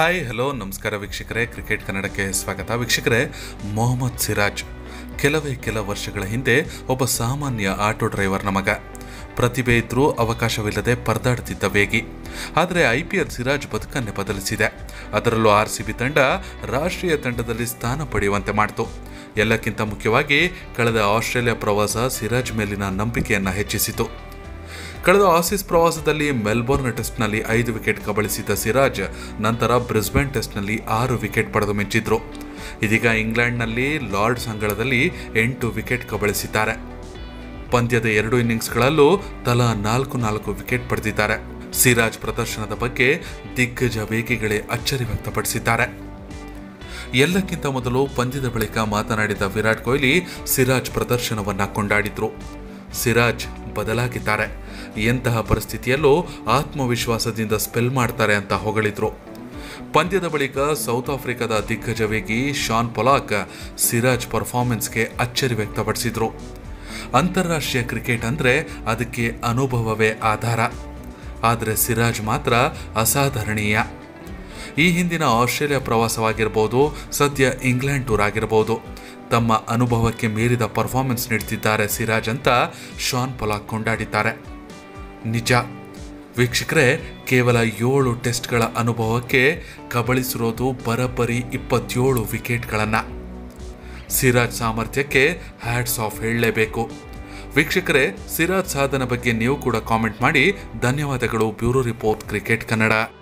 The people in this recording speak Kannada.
ಹಾಯ್ ಹಲೋ ನಮಸ್ಕಾರ ವೀಕ್ಷಕರೇ, ಕ್ರಿಕೆಟ್ ಕನ್ನಡಕ್ಕೆ ಸ್ವಾಗತ. ವೀಕ್ಷಕರೇ, ಮೊಹಮ್ಮದ್ ಸಿರಾಜ್ ಕೆಲ ವರ್ಷಗಳ ಹಿಂದೆ ಒಬ್ಬ ಸಾಮಾನ್ಯ ಆಟೋ ಡ್ರೈವರ್ನ ಮಗ. ಪ್ರತಿಭೆ ಇದ್ರೂ ಅವಕಾಶವಿಲ್ಲದೆ ಪರದಾಡುತ್ತಿದ್ದ ವೇಗಿ. ಆದರೆ IPL ಸಿರಾಜ್ ಬದುಕನ್ನೇ ಬದಲಿಸಿದೆ. ಅದರಲ್ಲೂ RCB ತಂಡ ರಾಷ್ಟ್ರೀಯ ತಂಡದಲ್ಲಿ ಸ್ಥಾನ ಪಡೆಯುವಂತೆ ಮಾಡಿತು. ಎಲ್ಲಕ್ಕಿಂತ ಮುಖ್ಯವಾಗಿ ಕಳೆದ ಆಸ್ಟ್ರೇಲಿಯಾ ಪ್ರವಾಸ ಸಿರಾಜ್ ಮೇಲಿನ ನಂಬಿಕೆಯನ್ನು ಹೆಚ್ಚಿಸಿತು. ಕಳೆದ ಆಸೀಸ್ ಪ್ರವಾಸದಲ್ಲಿ ಮೆಲ್ಬೋರ್ನ್ ಟೆಸ್ಟ್ನಲ್ಲಿ 5 ವಿಕೆಟ್ ಕಬಳಿಸಿದ ಸಿರಾಜ್ ನಂತರ ಬ್ರಿಸ್ಬೇನ್ ಟೆಸ್ಟ್ನಲ್ಲಿ 6 ವಿಕೆಟ್ ಪಡೆದು ಮಿಂಚಿದ್ರು. ಇದೀಗ ಇಂಗ್ಲೆಂಡ್ನಲ್ಲಿ ಲಾರ್ಡ್ಸ್ ಅಂಗಳದಲ್ಲಿ 8 ವಿಕೆಟ್ ಕಬಳಿಸಿದ್ದಾರೆ. ಪಂದ್ಯದ 2 ಇನ್ನಿಂಗ್ಸ್ಗಳಲ್ಲೂ ತಲಾ 4 ವಿಕೆಟ್ ಪಡೆದಿದ್ದಾರೆ. ಸಿರಾಜ್ ಪ್ರದರ್ಶನದ ಬಗ್ಗೆ ದಿಗ್ಗಜ ವೇಗಿಗಳೇ ಅಚ್ಚರಿ ವ್ಯಕ್ತಪಡಿಸಿದ್ದಾರೆ. ಎಲ್ಲಕ್ಕಿಂತ ಮೊದಲು ಪಂದ್ಯದ ಬಳಿಕ ಮಾತನಾಡಿದ ವಿರಾಟ್ ಕೊಹ್ಲಿ ಸಿರಾಜ್ ಪ್ರದರ್ಶನವನ್ನು ಕೊಂಡಾಡಿದ್ರು. ಸಿರಾಜ್ ಬದಲಾಗಿದ್ದಾರೆ, ಎಂತಹ ಪರಿಸ್ಥಿತಿಯಲ್ಲೂ ಆತ್ಮವಿಶ್ವಾಸದಿಂದ ಸ್ಪೆಲ್ ಮಾಡ್ತಾರೆ ಅಂತ ಹೊಗಳಿದ್ರು. ಪಂದ್ಯದ ಬಳಿಕ ಸೌತ್ ಆಫ್ರಿಕಾದ ದಿಗ್ಗಜ ವೇಗಿ ಶಾನ್ ಪೊಲಾಕ್ ಸಿರಾಜ್ ಪರ್ಫಾರ್ಮೆನ್ಸ್ಗೆ ಅಚ್ಚರಿ ವ್ಯಕ್ತಪಡಿಸಿದ್ರು. ಅಂತಾರಾಷ್ಟ್ರೀಯ ಕ್ರಿಕೆಟ್ ಅಂದರೆ ಅದಕ್ಕೆ ಅನುಭವವೇ ಆಧಾರ, ಆದರೆ ಸಿರಾಜ್ ಮಾತ್ರ ಅಸಾಧಾರಣೀಯ. ಈ ಹಿಂದಿನ ಆಸ್ಟ್ರೇಲಿಯಾ ಪ್ರವಾಸವಾಗಿರ್ಬೋದು, ಸದ್ಯ ಇಂಗ್ಲೆಂಡ್ ಟೂರ್ ಆಗಿರ್ಬೋದು, ತಮ್ಮ ಅನುಭವಕ್ಕೆ ಮೀರಿದ ಪರ್ಫಾರ್ಮೆನ್ಸ್ ನೀಡುತ್ತಿದ್ದಾರೆ ಸಿರಾಜ್ ಅಂತ ಶಾನ್ ಪೊಲಾಕ್ ಕೊಂಡಾಡಿದ್ದಾರೆ. ನಿಜ ವೀಕ್ಷಕರೇ, ಕೇವಲ 7 ಟೆಸ್ಟ್ಗಳ ಅನುಭವಕ್ಕೆ ಕಬಳಿಸಿರೋದು ಬರೋಬ್ಬರಿ 27 ವಿಕೆಟ್ಗಳನ್ನು. ಸಿರಾಜ್ ಸಾಮರ್ಥ್ಯಕ್ಕೆ ಹ್ಯಾಟ್ಸ್ ಆಫ್ ಹೇಳಲೇಬೇಕು. ವೀಕ್ಷಕರೇ, ಸಿರಾಜ್ ಸಾಧನೆ ಬಗ್ಗೆ ನೀವು ಕೂಡ ಕಾಮೆಂಟ್ ಮಾಡಿ. ಧನ್ಯವಾದಗಳು. Bureau report, cricket Kannada.